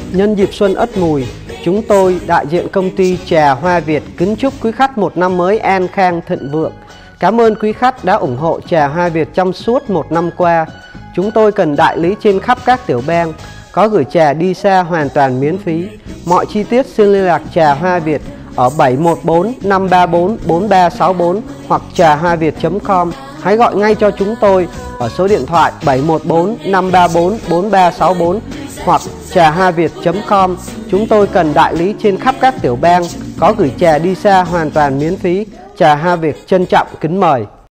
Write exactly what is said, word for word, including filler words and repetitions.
Nhân dịp Xuân Ất Mùi, chúng tôi đại diện công ty Trà Hoa Việt kính chúc quý khách một năm mới an khang thịnh vượng. Cảm ơn quý khách đã ủng hộ Trà Hoa Việt trong suốt một năm qua. Chúng tôi cần đại lý trên khắp các tiểu bang, có gửi trà đi xa hoàn toàn miễn phí. Mọi chi tiết xin liên lạc Trà Hoa Việt ở bảy một bốn năm ba bốn bốn ba sáu bốn hoặc trà hoa việt chấm com. Hãy gọi ngay cho chúng tôi ở số điện thoại bảy một bốn năm ba bốn bốn ba sáu bốn hoặc trà hoa việt chấm com. Chúng tôi cần đại lý trên khắp các tiểu bang, có gửi trà đi xa hoàn toàn miễn phí. Trà Hoa Việt trân trọng kính mời.